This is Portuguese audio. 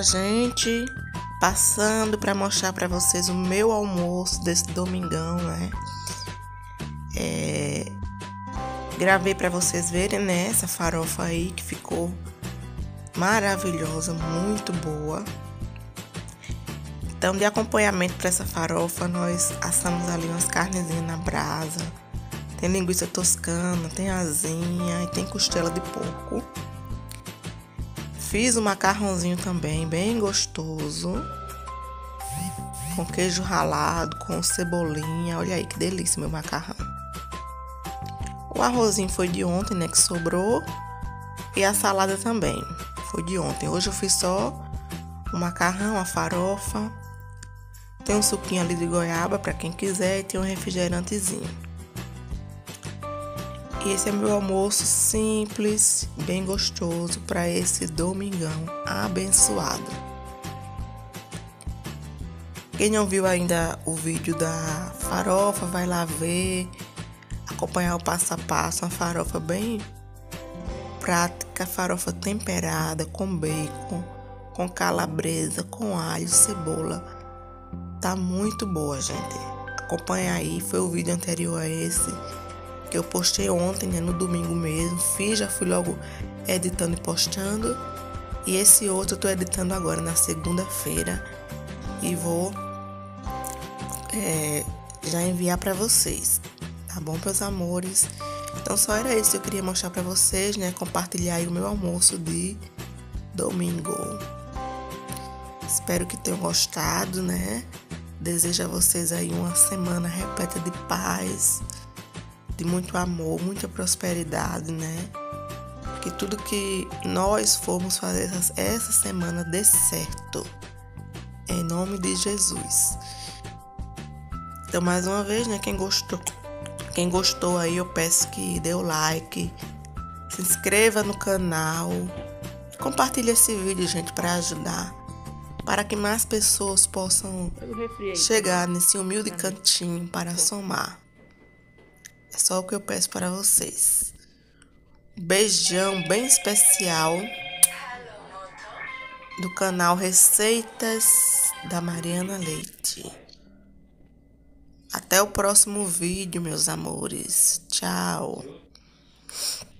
gente, passando para mostrar para vocês o meu almoço desse domingão, né? Gravei para vocês verem, né, essa farofa aí que ficou maravilhosa, muito boa. Então, de acompanhamento para essa farofa, nós assamos ali umas carnezinhas na brasa. Tem linguiça toscana, tem asinha e tem costela de porco. Fiz um macarrãozinho também, bem gostoso, com queijo ralado, com cebolinha. Olha aí que delícia meu macarrão. O arrozinho foi de ontem, né, que sobrou. E a salada também foi de ontem. Hoje eu fiz só o macarrão, a farofa. Tem um suquinho ali de goiaba para quem quiser e tem um refrigerantezinho. E esse é meu almoço simples, bem gostoso para esse domingão abençoado. Quem não viu ainda o vídeo da farofa, vai lá ver, acompanhar o passo a passo. Uma farofa bem prática, farofa temperada com bacon, com calabresa, com alho, cebola. Tá muito boa, gente. Acompanha aí, foi o vídeo anterior a esse que eu postei ontem, né, no domingo mesmo. Já fui logo editando e postando. E esse outro eu tô editando agora na segunda-feira e vou já enviar pra vocês, tá bom, meus amores? Então só era isso que eu queria mostrar pra vocês, né, compartilhar aí o meu almoço de domingo. Espero que tenham gostado, né? Desejo a vocês aí uma semana repleta de paz, de muito amor, muita prosperidade, né? Que tudo que nós formos fazer essa semana dê certo. Em nome de Jesus. Então, mais uma vez, né? Quem gostou aí, eu peço que dê o like, se inscreva no canal, compartilhe esse vídeo, gente, para ajudar, para que mais pessoas possam chegar nesse humilde cantinho para somar. É só o que eu peço para vocês. Um beijão bem especial do canal Receitas da Mariana Leite. Até o próximo vídeo, meus amores. Tchau.